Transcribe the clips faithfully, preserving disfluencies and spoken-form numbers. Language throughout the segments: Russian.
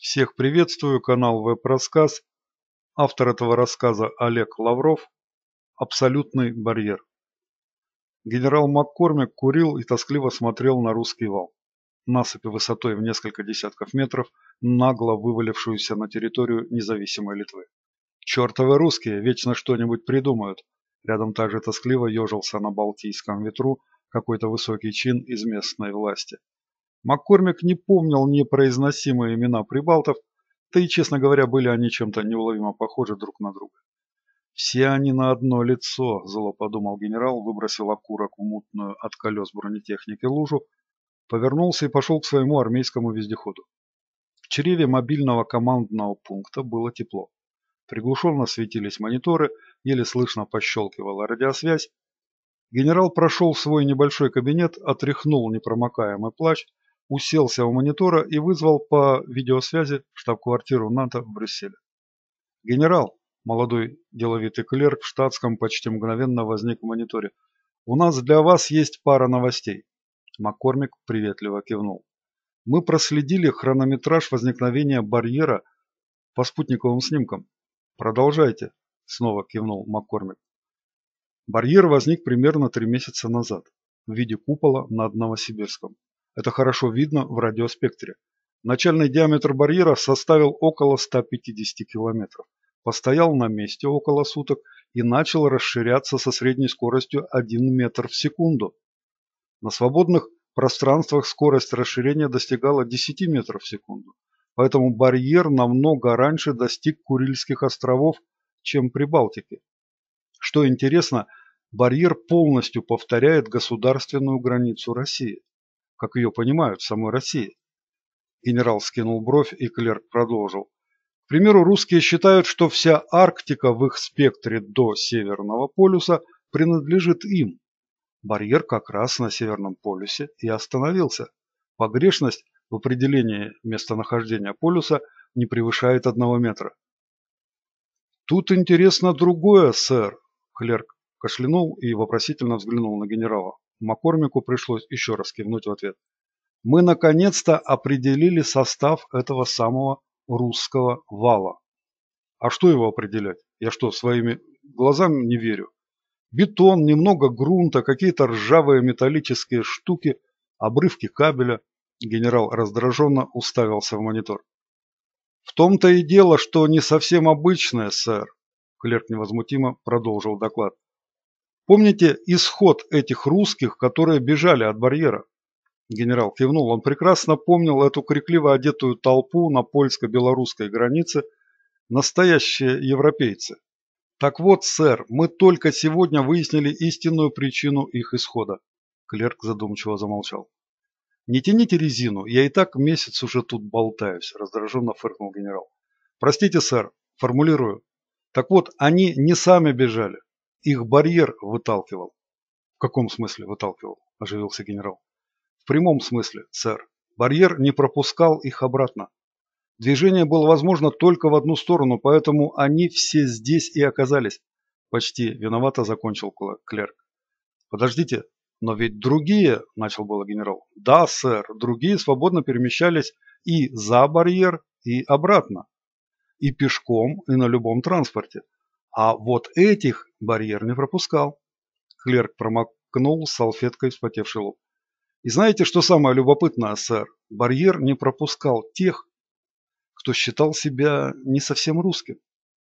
Всех приветствую, канал Веб-рассказ. Автор этого рассказа Олег Лавров. Абсолютный барьер. Генерал Маккормик курил и тоскливо смотрел на русский вал. Насыпь высотой в несколько десятков метров, нагло вывалившуюся на территорию независимой Литвы. Чертовы русские вечно что-нибудь придумают. Рядом также тоскливо ежился на балтийском ветру какой-то высокий чин из местной власти. Маккормик не помнил непроизносимые имена прибалтов, да и, честно говоря, были они чем-то неуловимо похожи друг на друга. «Все они на одно лицо», – зло подумал генерал, выбросил окурок в мутную от колес бронетехники лужу, повернулся и пошел к своему армейскому вездеходу. В чреве мобильного командного пункта было тепло. Приглушенно светились мониторы, еле слышно пощелкивала радиосвязь. Генерал прошел в свой небольшой кабинет, отряхнул непромокаемый плащ, уселся у монитора и вызвал по видеосвязи штаб-квартиру НАТО в Брюсселе. «Генерал», молодой деловитый клерк в штатском почти мгновенно возник в мониторе, «у нас для вас есть пара новостей». Маккормик приветливо кивнул. «Мы проследили хронометраж возникновения барьера по спутниковым снимкам». «Продолжайте», снова кивнул Маккормик. Барьер возник примерно три месяца назад в виде купола над Новосибирском. Это хорошо видно в радиоспектре. Начальный диаметр барьера составил около ста пятидесяти километров. Постоял на месте около суток и начал расширяться со средней скоростью один метр в секунду. На свободных пространствах скорость расширения достигала десяти метров в секунду. Поэтому барьер намного раньше достиг Курильских островов, чем Прибалтики. Что интересно, барьер полностью повторяет государственную границу России, как ее понимают в самой России. Генерал скинул бровь, и клерк продолжил. К примеру, русские считают, что вся Арктика в их спектре до Северного полюса принадлежит им. Барьер как раз на Северном полюсе и остановился. Погрешность в определении местонахождения полюса не превышает одного метра. Тут интересно другое, сэр. Клерк кашлянул и вопросительно взглянул на генерала. Маккормику пришлось еще раз кивнуть в ответ. Мы наконец-то определили состав этого самого русского вала. А что его определять? Я что, своими глазами не верю? Бетон, немного грунта, какие-то ржавые металлические штуки, обрывки кабеля. Генерал раздраженно уставился в монитор. В том-то и дело, что не совсем обычное, сэр. Клерк невозмутимо продолжил доклад. Помните исход этих русских, которые бежали от барьера? Генерал кивнул. Он прекрасно помнил эту крикливо одетую толпу на польско-белорусской границе. Настоящие европейцы. Так вот, сэр, мы только сегодня выяснили истинную причину их исхода. Клерк задумчиво замолчал. Не тяните резину, я и так месяц уже тут болтаюсь, раздраженно фыркнул генерал. Простите, сэр, формулирую. Так вот, они не сами бежали. Их барьер выталкивал. В каком смысле выталкивал? Оживился генерал. В прямом смысле, сэр. Барьер не пропускал их обратно. Движение было возможно только в одну сторону, поэтому они все здесь и оказались. Почти виновато закончил клерк. Подождите, но ведь другие, начал было генерал. Да, сэр, другие свободно перемещались и за барьер, и обратно. И пешком, и на любом транспорте. А вот этих барьер не пропускал. Клерк промокнул салфеткой вспотевший лоб. И знаете, что самое любопытное, сэр? Барьер не пропускал тех, кто считал себя не совсем русским.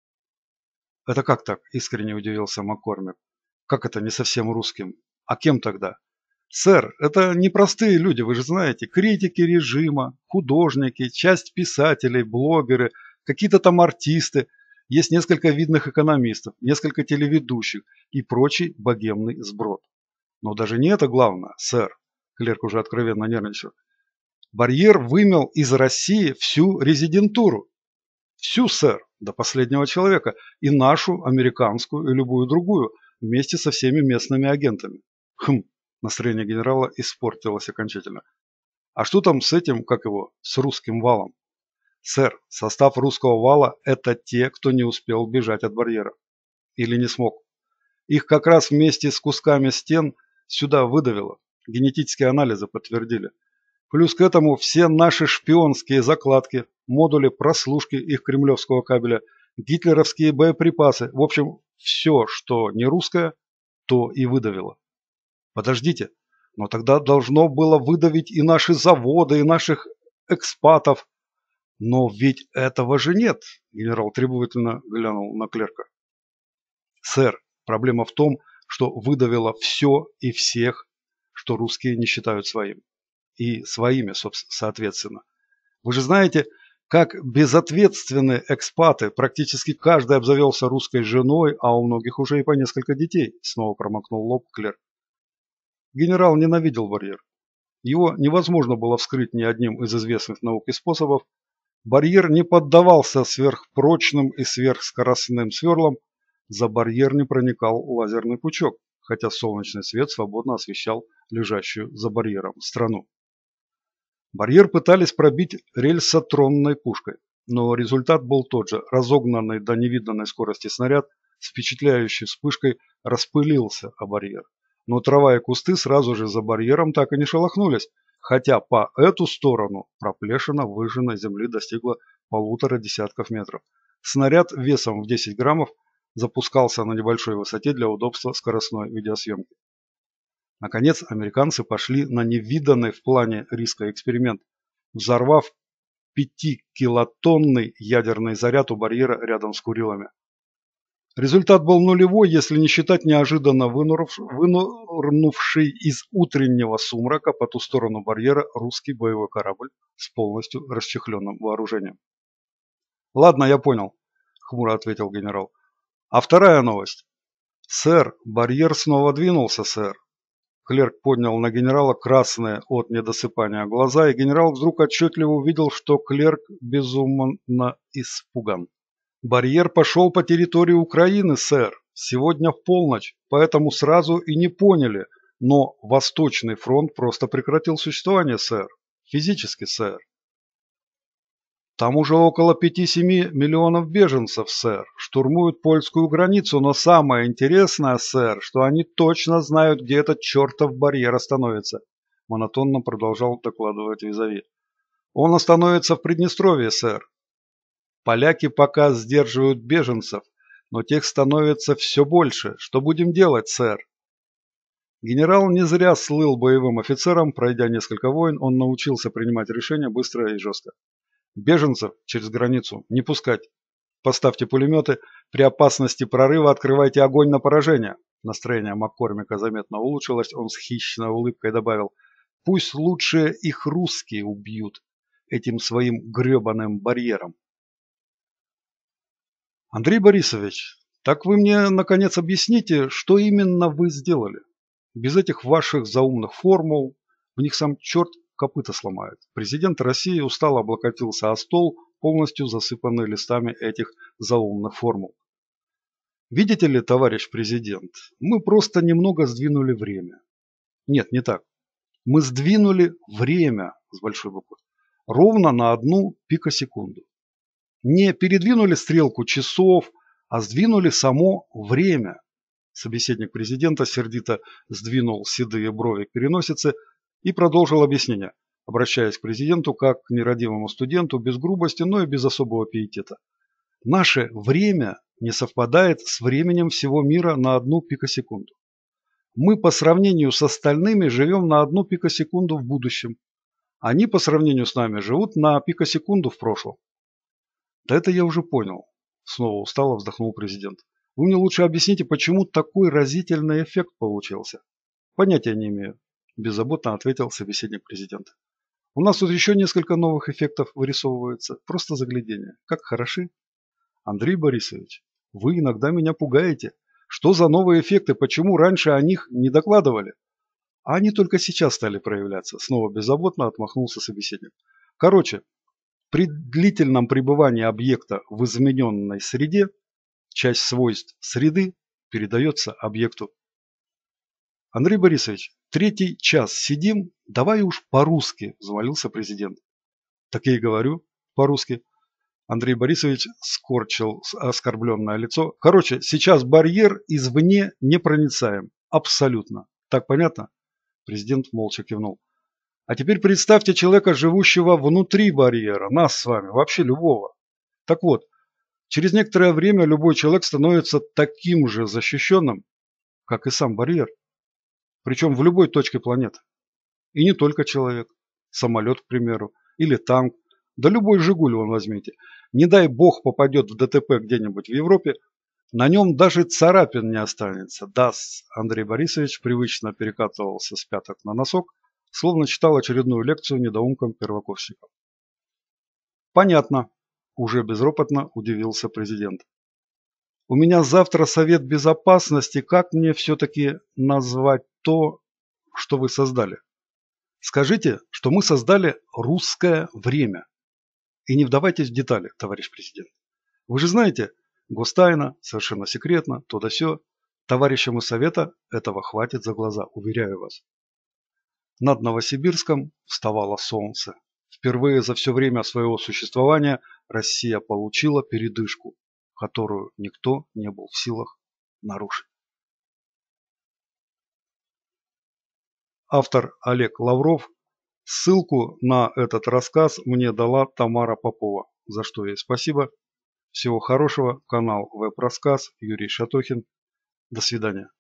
Это как так? Искренне удивился Маккормик. Как это не совсем русским? А кем тогда? Сэр, это непростые люди, вы же знаете. Критики режима, художники, часть писателей, блогеры, какие-то там артисты. Есть несколько видных экономистов, несколько телеведущих и прочий богемный сброд. Но даже не это главное, сэр. Клерк уже откровенно нервничал. Барьер вымел из России всю резидентуру. Всю, сэр, до последнего человека. И нашу, американскую, и любую другую, вместе со всеми местными агентами. Хм, настроение генерала испортилось окончательно. А что там с этим, как его, с русским валом? Сэр, состав русского вала – это те, кто не успел бежать от барьера. Или не смог. Их как раз вместе с кусками стен сюда выдавило. Генетические анализы подтвердили. Плюс к этому все наши шпионские закладки, модули прослушки их кремлевского кабеля, гитлеровские боеприпасы. В общем, все, что не русское, то и выдавило. Подождите, но тогда должно было выдавить и наши заводы, и наших экспатов. Но ведь этого же нет, генерал требовательно глянул на клерка. Сэр, проблема в том, что выдавило все и всех, что русские не считают своим. И своими, соответственно. Вы же знаете, как безответственны экспаты, практически каждый обзавелся русской женой, а у многих уже и по несколько детей, снова промокнул лоб клерк. Генерал ненавидел барьер. Его невозможно было вскрыть ни одним из известных науке способов. Барьер не поддавался сверхпрочным и сверхскоростным сверлам, за барьер не проникал лазерный пучок, хотя солнечный свет свободно освещал лежащую за барьером страну. Барьер пытались пробить рельсотронной пушкой, но результат был тот же. Разогнанный до невиданной скорости снаряд с впечатляющей вспышкой распылился о барьер. Но трава и кусты сразу же за барьером так и не шелохнулись, хотя по эту сторону проплешина выжженной земли достигла полутора десятков метров. Снаряд весом в десять граммов запускался на небольшой высоте для удобства скоростной видеосъемки. Наконец, американцы пошли на невиданный в плане риска эксперимент, взорвав пятикилотонный ядерный заряд у барьера рядом с Курилами. Результат был нулевой, если не считать неожиданно вынырнувший из утреннего сумрака по ту сторону барьера русский боевой корабль с полностью расчехленным вооружением. «Ладно, я понял», – хмуро ответил генерал. «А вторая новость?» «Сэр, барьер снова двинулся, сэр». Клерк поднял на генерала красные от недосыпания глаза, и генерал вдруг отчетливо увидел, что клерк безумно испуган. «Барьер пошел по территории Украины, сэр, сегодня в полночь, поэтому сразу и не поняли, но Восточный фронт просто прекратил существование, сэр. Физически, сэр. Там уже около пяти-семи миллионов беженцев, сэр, штурмуют польскую границу, но самое интересное, сэр, что они точно знают, где этот чертов барьер остановится», монотонно продолжал докладывать визави. «Он остановится в Приднестровье, сэр. Поляки пока сдерживают беженцев, но тех становится все больше. Что будем делать, сэр?» Генерал не зря слыл боевым офицером. Пройдя несколько войн, он научился принимать решения быстро и жестко. «Беженцев через границу не пускать. Поставьте пулеметы. При опасности прорыва открывайте огонь на поражение». Настроение Маккормика заметно улучшилось. Он с хищной улыбкой добавил: «Пусть лучше их русские убьют этим своим гребаным барьером». «Андрей Борисович, так вы мне, наконец, объясните, что именно вы сделали? Без этих ваших заумных формул, в них сам черт копыта сломает». Президент России устало облокотился о стол, полностью засыпанный листами этих заумных формул. «Видите ли, товарищ президент, мы просто немного сдвинули время». Нет, не так. Мы сдвинули время с большой буквы ровно на одну пикосекунду. Не передвинули стрелку часов, а сдвинули само время. Собеседник президента сердито сдвинул седые брови к переносице и продолжил объяснение, обращаясь к президенту как к нерадивому студенту, без грубости, но и без особого пиетета. Наше время не совпадает с временем всего мира на одну пикосекунду. Мы по сравнению с остальными живем на одну пикосекунду в будущем. Они по сравнению с нами живут на пикосекунду в прошлом. Да это я уже понял. Снова устало вздохнул президент. Вы мне лучше объясните, почему такой разительный эффект получился. Понятия не имею, беззаботно ответил собеседник президента. У нас тут еще несколько новых эффектов вырисовывается. Просто заглядение. Как хороши. Андрей Борисович, вы иногда меня пугаете. Что за новые эффекты? Почему раньше о них не докладывали? А они только сейчас стали проявляться. Снова беззаботно отмахнулся собеседник. Короче, при длительном пребывании объекта в измененной среде часть свойств среды передается объекту. Андрей Борисович, третий час сидим, давай уж по-русски, взмолился президент. Так я и говорю по-русски. Андрей Борисович скорчил оскорбленное лицо. Короче, сейчас барьер извне непроницаем. Абсолютно. Так понятно? Президент молча кивнул. А теперь представьте человека, живущего внутри барьера, нас с вами, вообще любого. Так вот, через некоторое время любой человек становится таким же защищенным, как и сам барьер. Причем в любой точке планеты. И не только человек. Самолет, к примеру, или танк. Да любой «Жигуль» вон возьмите. Не дай бог попадет в ДТП где-нибудь в Европе, на нем даже царапин не останется. Да, Андрей Борисович привычно перекатывался с пяток на носок, словно читал очередную лекцию недоумкам-первокурсникам. Понятно, уже безропотно удивился президент. У меня завтра Совет Безопасности, как мне все-таки назвать то, что вы создали? Скажите, что мы создали русское время. И не вдавайтесь в детали, товарищ президент. Вы же знаете, гостайна, совершенно секретно, то да сё. Товарищам из Совета этого хватит за глаза, уверяю вас. Над Новосибирском вставало солнце. Впервые за все время своего существования Россия получила передышку, которую никто не был в силах нарушить. Автор Олег Лавров. Ссылку на этот рассказ мне дала Тамара Попова, за что ей спасибо. Всего хорошего. Канал Веб-рассказ. Юрий Шатохин. До свидания.